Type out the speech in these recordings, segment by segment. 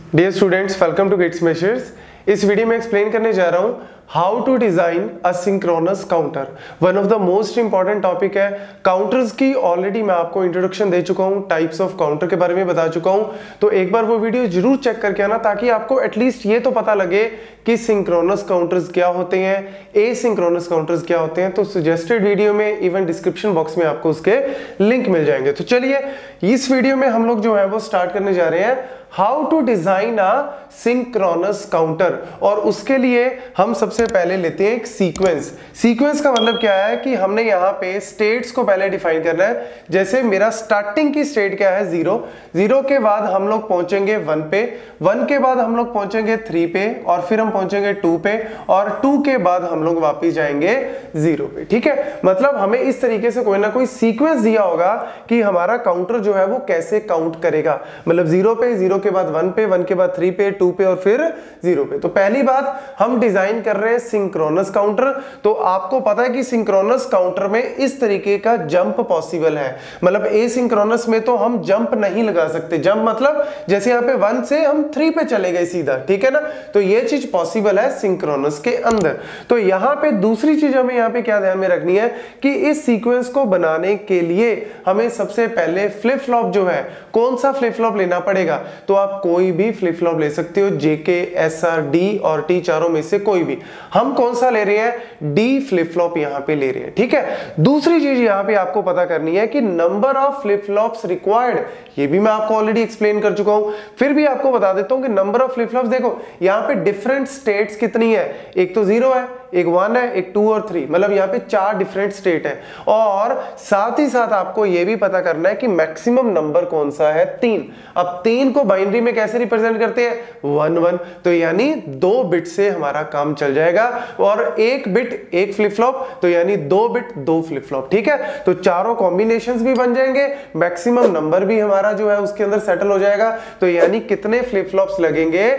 Dear students, welcome to Gate Smashers. इस video में explain करने जा रहा हूँ how to design a synchronous counter. One of the most important topic है। काउंटर्स की ऑलरेडी मैं आपको इंट्रोडक्शन दे चुका हूँ, टाइप्स ऑफ काउंटर के बारे में बता चुका हूँ, तो एक बार वो वीडियो जरूर चेक करके आना ताकि आपको एटलीस्ट ये तो पता लगे कि सिंक्रोनस काउंटर्स क्या होते हैं, एसिंक्रोनस काउंटर्स क्या होते हैं। तो सजेस्टेड वीडियो में इवन डिस्क्रिप्शन बॉक्स में आपको उसके लिंक मिल जाएंगे। तो चलिए इस वीडियो में हम लोग जो है वो स्टार्ट करने जा रहे हैं how to design a synchronous counter. और उसके लिए हम सबसे पहले लेते हैं एक सीक्वेंस। सीक्वेंस का मतलब क्या है कि हमने यहाँ पे स्टेट्स को पहले डिफाइन करना है। जैसे मेरा स्टार्टिंग की स्टेट क्या है, 0, 0 के बाद हम लोग पहुंचेंगे 1 पे, 1 के बाद हम लोग पहुंचेंगे 3 पे, और फिर हम पहुंचेंगे 2 पे, और 2 के बाद हम लोग वापिस जाएंगे 0 पे। ठीक है, मतलब हमें इस तरीके से कोई ना कोई सीक्वेंस दिया होगा कि हमारा काउंटर जो है वो कैसे काउंट करेगा। मतलब 0 पे, 0 के बाद 1 पे, 1 के बाद 3 पे, 2 पे और फिर 0 पे। तो पहली बात हम डिजाइन कर रहे हैं सिंक्रोनस काउंटर। तो आपको पता है कि सिंक्रोनस काउंटर में इस तरीके का जंप पॉसिबल है। मतलब एसिंक्रोनस में तो हम जंप नहीं लगा सकते। जंप मतलब जैसे यहाँ पे 1 से हम 3 पे चले गए सीधा, ठीक है ना। तो ये चीज पॉसिबल है सिंक्रोनस के अंदर। तो यहाँ पे दूसरी चीज हमें यहाँ पे क्या ध्यान में रखनी है कि इस सीक्वेंस को बनाने के लिए हमें सबसे पहले फ्लिप फ्लॉप जो है, कौन सा फ्लिप फ्लॉप लेना पड़ेगा। तो आप कोई भी फ्लिप फ्लॉप ले सकते हो, जेके, एसआर, डी और टी, चारों में से कोई भी। हम कौन सा ले रहे हैं, डी फ्लिप फ्लॉप यहां पे ले रहे हैं। ठीक है, दूसरी चीज यहां पे आपको पता करनी है कि number of flip flops required, ये भी मैं आपको ऑलरेडी एक्सप्लेन कर चुका हूं, फिर भी आपको बता देता हूं कि नंबर ऑफ फ्लिप फ्लॉप्स देखो यहां पे डिफरेंट स्टेट्स कितनी है। एक तो 0 है, एक 1 है, एक 2 और 3, मतलब यहाँ पे 4 डिफरेंट स्टेट है। और साथ ही साथ आपको यह भी पता करना है कि मैक्सिमम नंबर कौन सा है, 3। अब 3 को बाइनरी में कैसे रिप्रेजेंट करते हैं, 1 1, तो यानी 2 बिट से हमारा काम चल जाएगा। और 1 बिट 1 फ्लिप फ्लॉप, तो यानी 2 बिट 2 फ्लिप फ्लॉप। ठीक है, तो चारों कॉम्बिनेशंस भी बन जाएंगे, मैक्सिमम नंबर भी हमारा जो है उसके अंदर सेटल हो जाएगा। तो यानी कितने फ्लिप फ्लॉप्स लगेंगे,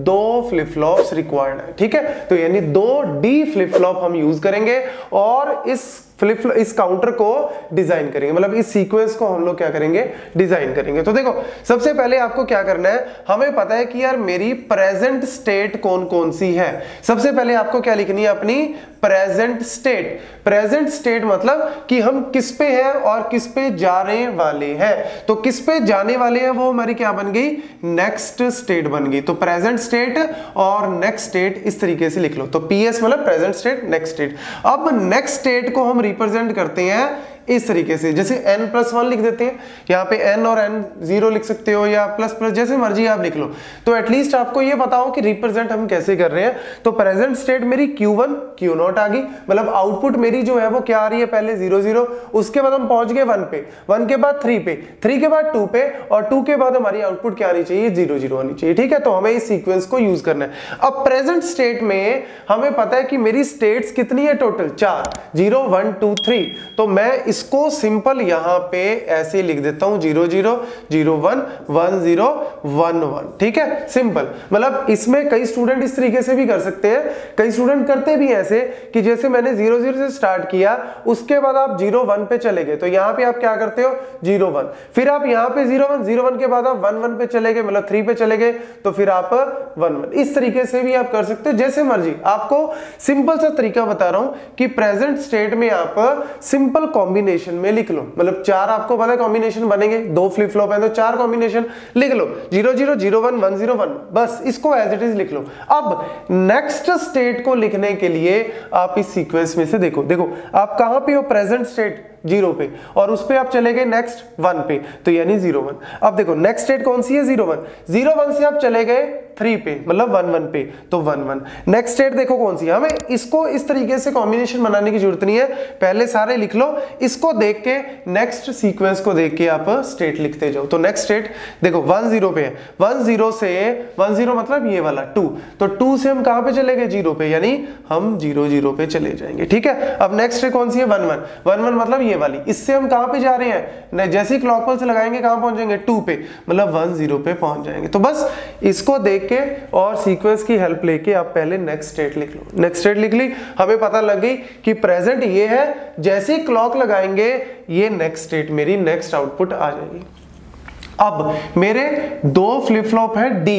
2 फ्लिप फ्लॉप्स रिक्वायर्ड है। ठीक है, तो यानी 2 डी फ्लिप फ्लॉप हम यूज करेंगे और इस काउंटर को डिजाइन करेंगे। मतलब इस सीक्वेंस को हम लोग क्या करेंगे, डिजाइन करेंगे। तो देखो सबसे पहले आपको क्या करना है, हमें पता है कि यार मेरी प्रेजेंट स्टेट कौन कौन सी है। सबसे पहले आपको क्या लिखनी है, अपनी प्रेजेंट स्टेट। प्रेजेंट स्टेट मतलब कि हम किस पे हैं और किस पे जाने वाले हैं। तो किस पे जाने वाले हैं वो हमारी क्या बन गई, नेक्स्ट स्टेट बन गई। तो प्रेजेंट स्टेट और नेक्स्ट स्टेट इस तरीके से लिख लो। तो पीएस मतलब प्रेजेंट स्टेट, नेक्स्ट स्टेट। अब नेक्स्ट स्टेट को हम रिप्रेजेंट करते हैं इस तरीके से, जैसे n+1 लिख देते हैं। यहाँ पे n और n0 लिख सकते हो या प्लस प्लस, जैसे मर्जी आप लिख लो। तो एटलीस्ट आपको ये पता हो कि रिप्रेजेंट हम कैसे कर रहे हैं। तो प्रेजेंट स्टेट मेरी Q1 Q0 आ गई, मतलब आउटपुट मेरी जो है वो क्या आ रही है, पहले 0 0, उसके बाद हम पहुंच गए 1 पे, 1 के बाद 3 पे, 3 के बाद 2 पे, और 2 के बाद हमारी आउटपुट क्या आनी चाहिए, 0 0 आनी चाहिए। ठीक है, तो हमें इस सीक्वेंस को यूज करना है। अब प्रेजेंट स्टेट में हमें पता है कि मेरी स्टेट्स कितनी है, टोटल 4, 0 1 2 3। तो मैं इसको सिंपल यहां पे ऐसे लिख देता हूं, 0 0 0 1 1 0 1 1। ठीक है, सिंपल। मतलब इसमें कई स्टूडेंट इस तरीके से भी कर सकते हैं, कई स्टूडेंट करते भी ऐसे कि जैसे मैंने 0 0 से स्टार्ट किया, उसके बाद आप 0 1 पे चले गए, तो यहां पे आप क्या करते हो, 0 1, फिर आप यहां पे 0 1 0 1 के बाद आप 1 1 पे चले गए, मतलब 3 पे चले गए, तो फिर आप 1 1। इस तरीके से भी आप कर सकते हो, जैसे मर्जी। आपको सिंपल सा तरीका बता रहा हूं कि प्रेजेंट स्टेट में आप सिंपल कॉम्बिनेशन में लिख लो। मतलब 4 आपको पता है कॉम्बिनेशन बनेंगे, 2 फ्लिप फ्लॉप है तो 4 कॉम्बिनेशन लिख लो, 0 0 0 1 1 0 1, बस इसको एज इट इज लिख लो। अब नेक्स्ट स्टेट को लिखने के लिए आप इस सीक्वेंस में से देखो आप कहां पे हो, प्रेजेंट स्टेट 0 पे, और उस पे आप चले गए नेक्स्ट 1 पे, तो यानी 0 1। अब देखो नेक्स्ट स्टेट कौन सी है, 0 1, 0 1 से आप चले गए 3 पे, मतलब 1 1 पे, तो 1 1। नेक्स्ट स्टेट देखो कौन सी है, हमें इसको इस तरीके से कॉम्बिनेशन बनाने की जरूरत नहीं है, पहले सारे लिख लो, इसको देख के नेक्स्ट सीक्वेंस को देख के आप स्टेट लिखते जाओ। तो नेक्स्ट स्टेट देखो 1 0 पे है, 1 0 से 1 0 मतलब ये वाला 2, तो 2 से हम कहां पे चले गए, 0 पे, यानी हम 0 0 पे चले जाएंगे। ठीक है, अब नेक्स्ट स्टेट कौन सी है, 1 1, 1 1 मतलब ये वाली, इससे हम कहां पे जा रहे हैं, जैसे क्लॉक पल्स लगाएंगे कहां पहुंचेंगे, 2 पे, मतलब 1 0 पे पहुंच जाएंगे। तो बस इसको देख के और सीक्वेंस की हेल्प लेके आप पहले नेक्स्ट स्टेट लिख लो। नेक्स्ट स्टेट लिख ली, हमें पता लग गई कि प्रेजेंट ये है, जैसे ही क्लॉक लगाएंगे ये नेक्स्ट स्टेट मेरी नेक्स्ट आउटपुट आ जाएगी। अब मेरे 2 फ्लिप फ्लॉप है डी,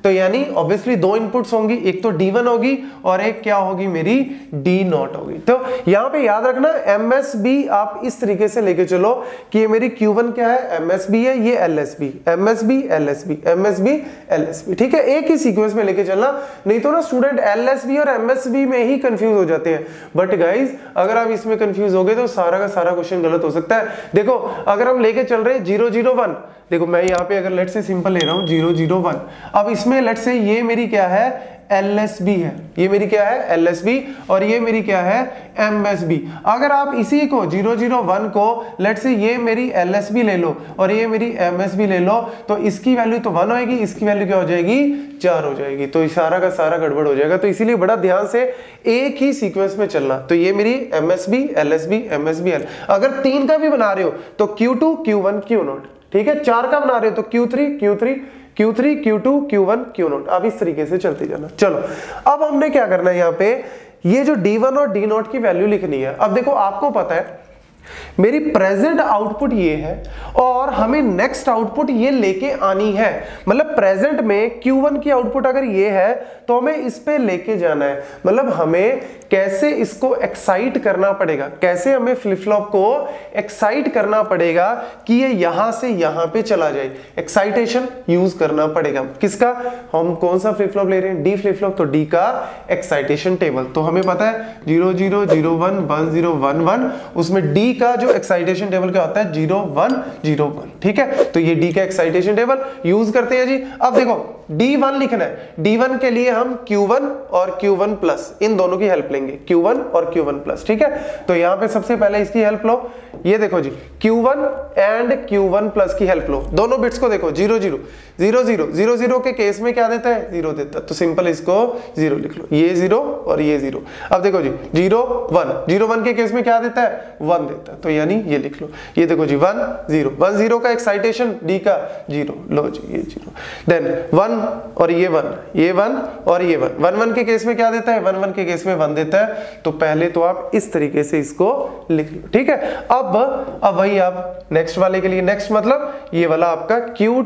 तो यानी ऑब्वियसली दो इनपुट्स होंगी, एक तो D1 होगी और एक क्या होगी मेरी D0 होगी। तो यहां पे याद रखना MSB आप इस तरीके से लेके चलो कि ये मेरी Q1 क्या है, MSB है, ये LSB, MSB LSB, MSB LSB, ठीक है, एक ही सीक्वेंस में लेके चलना, नहीं तो ना स्टूडेंट LSB और MSB में ही कंफ्यूज हो जाते हैं। बट गाइज अगर आप इसमें कंफ्यूज हो गए तो सारा का सारा क्वेश्चन गलत हो सकता है। देखो अगर हम लेके चल रहे हैं 0 0 1, देखो मैं यहाँ पे अगर लेट से सिंपल ले रहा हूँ 0 0 1, अब इसमें लेट से ये मेरी क्या है LSB है, ये मेरी क्या है LSB और ये मेरी क्या है MSB। अगर आप इसी को 0 0 1 को लेट से ये मेरी LSB ले लो और ये मेरी MSB ले लो तो इसकी वैल्यू तो 1 होएगी, इसकी वैल्यू क्या हो जाएगी 4 हो जाएगी, तो सारा का सारा गड़बड़ हो जाएगा। तो इसीलिए बड़ा ध्यान से एक ही सीक्वेंस में चलना। तो ये मेरी MSB LSB MSB L, अगर 3 का भी बना रहे हो तो Q2 Q1 Q0, ठीक है, 4 का बना रहे हो तो Q3 Q3 Q3 Q2 Q1 Q0, अब इस तरीके से चलते जाना। चलो अब हमने क्या करना है, यहाँ पे ये जो D1 और D0 की वैल्यू लिखनी है। अब देखो आपको पता है मेरी प्रेजेंट आउटपुट ये है और हमें नेक्स्ट आउटपुट ये लेके आनी है, मतलब प्रेजेंट में Q1 की आउटपुट अगर ये है तो हमें इस पे लेके जाना है, मतलब हमें कैसे इसको एक्साइट करना पड़ेगा, कैसे हमें फ्लिप फ्लॉप को एक्साइट करना पड़ेगा कि ये यहां से यहां पे चला जाए, एक्साइटेशन यूज करना पड़ेगा। किसका, हम कौन सा फ्लिप फ्लॉप ले रहे हैं, D फ्लिप फ्लॉप, तो D का एक्साइटेशन टेबल तो हमें पता है 0 0 0 1 1 0 1 1, उसमें D का जो एक्साइटेशन टेबल क्या होता है 0 1 0 1, ठीक है, तो ये D का एक्साइटेशन टेबल यूज करते हैं जी। अब देखो D1 लिखना है, D1 के लिए हम Q1 और Q1 प्लस इन दोनों की हेल्प लेंगे, Q1 और Q1 प्लस, ठीक है। तो यहां पे सबसे पहले इसकी हेल्प लो, ये देखो जी Q1 एंड Q1 प्लस की हेल्प लो, दोनों बिट्स को देखो 0 0 0 0 0 0 के केस में क्या देता है 0 देता है, तो सिंपल इसको 0 लिख लो, ये 0 और ये 0। अब देखो जी 0 1 0 1 के केस में क्या देता है 1 देता है, तो यानी ये लिख लो, ये देखो जी 1 0 1 0 का एक्साइटेशन D का 0, लो जी ये 0, देन 1 और ये 1 और ये 1 1 1 के केस में क्या देता है 1 1 के केस में 1 देता है, तो पहले तो आप इस तरीके से इसको लिख लो, ठीक है। अब वही आप नेक्स्ट वाले के लिए, नेक्स्ट मतलब ये वाला आपका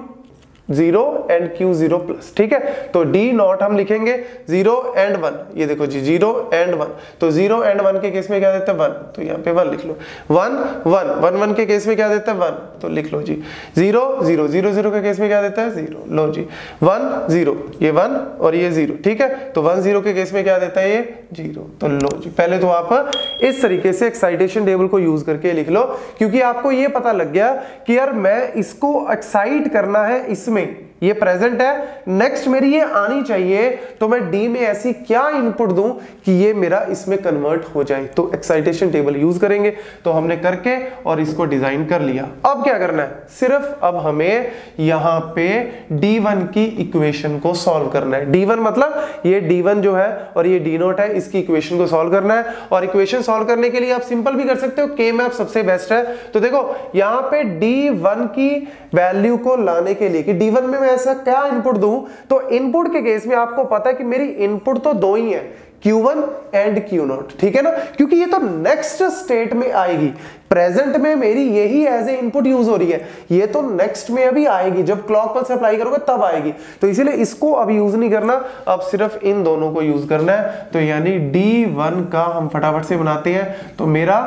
Q0 एंड Q0 प्लस, ठीक है, तो D0 हम लिखेंगे 0 एंड 1, ये देखो जी 0 एंड 1, तो 0 एंड 1 के केस में क्या देता है 1, तो यहाँ पे 1 लिख लो, 1 1 1 1 के केस में क्या देता है 1, तो लिख लो जी 0 0 0 0 के केस में क्या देता है 0, लो जी 1 0, ये 1 और ये 0, ठीक है, तो 1 0 के केस में क्या देता है ये 0, तो लो जी पहले तो आप इस तरीके से एक्साइटेशन टेबल को यूज करके लिख लो, क्योंकि आपको ये पता लग गया कि यार मैं इसको एक्साइट करना है, इसमें ये प्रेजेंट है, नेक्स्ट मेरी ये आनी चाहिए, तो मैं D में ऐसी क्या इनपुट दूं कि ये मेरा इसमें कन्वर्ट हो जाए, तो एक्साइटेशन टेबल यूज करेंगे। तो हमने करके और इसको डिजाइन कर लिया। अब क्या करना है, सिर्फ अब हमें यहां पे D1 की इक्वेशन को सॉल्व करना है। D1 मतलब ये D1 जो है और ये D0 है, इसकी इक्वेशन को सॉल्व करना है। और इक्वेशन सॉल्व करने के लिए आप सिंपल भी कर सकते हो, K मैप सबसे बेस्ट है। तो देखो यहां पे D1 की वैल्यू को लाने के लिए कि D1 में ऐसा क्या इनपुट दूं, तो इनपुट के केस में आपको पता है कि मेरी इनपुट तो दो ही है, Q1 एंड Q0, ठीक है ना, क्योंकि ये तो नेक्स्ट स्टेट में आएगी, प्रेजेंट में मेरी यही एज ए इनपुट यूज हो रही है, ये तो नेक्स्ट में अभी आएगी, जब क्लॉक पल्स अप्लाई करोगे तब आएगी, तो इसीलिए इसको अब यूज नहीं करना, अब सिर्फ इन दोनों को यूज करना है। तो यानी D1 का हम फटाफट से बनाते हैं, तो मेरा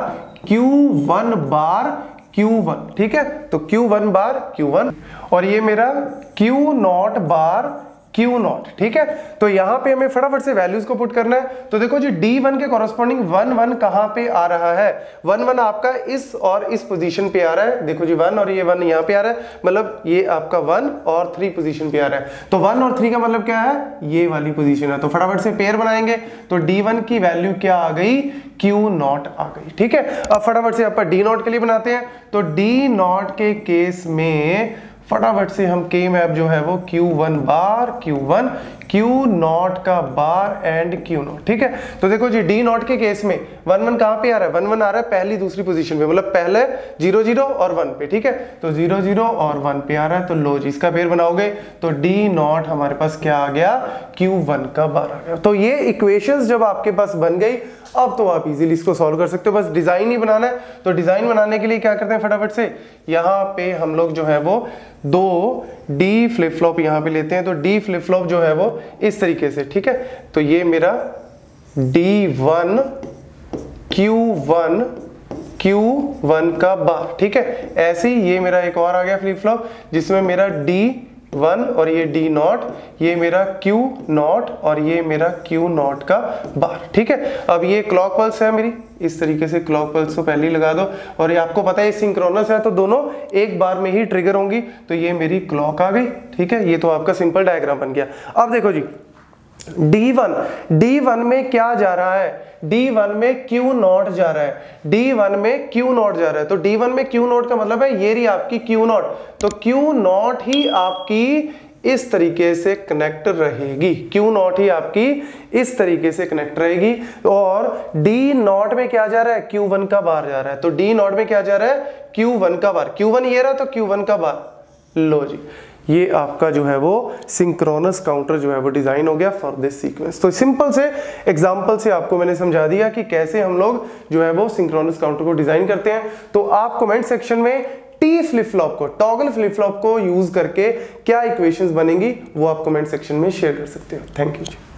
Q1 बार Q1, ठीक है, तो Q1 बार Q1 और ये मेरा Q0 बार Q0, ठीक है। तो यहां पे हमें फटाफट से वैल्यूज को पुट करना है। तो देखो जी D1 के कॉरस्पॉन्डिंग 1 1 कहां पे आ रहा है, 1 1 आपका इस और इस पोजीशन पे आ रहा है, देखो जी 1 और ये 1 यहां पे आ रहा है, मतलब ये आपका 1 और 3 पोजीशन पे आ रहा है। तो 1 और 3 का मतलब क्या है, ये वाली पोजीशन है, तो फटाफट से पेयर बनाएंगे। तो D1 की वैल्यू क्या आ गई, Q0 आ गई, ठीक है। अब फटाफट से आपका D0 के लिए बनाते हैं। तो D0 के केस में फटाफट से हम K मैप जो है वो Q1 bar Q1 Q not का बार एंड क्यू नॉट, ठीक है। तो देखो जी डी नॉट के केस में 1 1 कहां पे आ रहा है, 1 1 आ रहा है पहली दूसरी पोजीशन पे, मतलब पहले 0 0 और 1 पे, ठीक है। तो 0 0 और 1 पे आ रहा है, तो लो जी इसका पेयर बनाओगे तो डी नॉट हमारे पास क्या आ गया, Q1 का बार आ गया। तो ये इक्वेशंस जब आपके पास बन गई, अब तो आप इजीली इसको सॉल्व कर सकते हो। बस डिजाइन ही बनाना है, तो डिजाइन बनाने के लिए क्या करते हैं फटाफट से, यहाँ पे हम लोग जो है वो 2 डी फ्लिप फ्लॉप यहाँ पे लेते हैं। तो डी फ्लिप फ्लॉप जो है वो इस तरीके से, ठीक है। तो ये मेरा D1 Q1 का बार, ठीक है। ऐसे ही ये मेरा एक और आ गया फ्लिप फ्लॉप जिसमें मेरा D1 और ये D नॉट, ये मेरा Q नॉट और ये मेरा Q नॉट का बार, ठीक है। अब ये क्लॉक पल्स है मेरी, इस तरीके से क्लॉक पल्स को पहले ही लगा दो, और ये आपको पता है सिंक्रोनस है तो दोनों एक बार में ही ट्रिगर होंगी। तो ये मेरी क्लॉक आ गई, ठीक है। ये तो आपका सिंपल डायग्राम बन गया। अब देखो जी D1 में क्या जा रहा है, D1 में Q नॉट जा रहा है, D1 में Q नॉट जा रहा है। तो D1 में Q नॉट का मतलब है ये रही आपकी Q नॉट, तो Q नॉट ही आपकी इस तरीके से कनेक्ट रहेगी, Q नॉट ही आपकी इस तरीके से कनेक्ट रहेगी। और D नॉट में क्या जा रहा है, Q1 का बार जा रहा है। तो D नॉट में क्या जा रहा है, Q1 का बार, Q1 ये रहा तो Q1 का बार। लो जी ये आपका जो है वो सिंक्रोनस काउंटर जो है वो डिजाइन हो गया फॉर दिस सीक्वेंस। तो सिंपल से एग्जांपल से आपको मैंने समझा दिया कि कैसे हम लोग जो है वो सिंक्रोनस काउंटर को डिजाइन करते हैं। तो आप कमेंट सेक्शन में टी फ्लिप फ्लॉप को, टॉगल फ्लिप फ्लॉप को यूज करके क्या इक्वेशंस बनेंगी वो आप कमेंट सेक्शन में शेयर कर सकते हो। Thank you.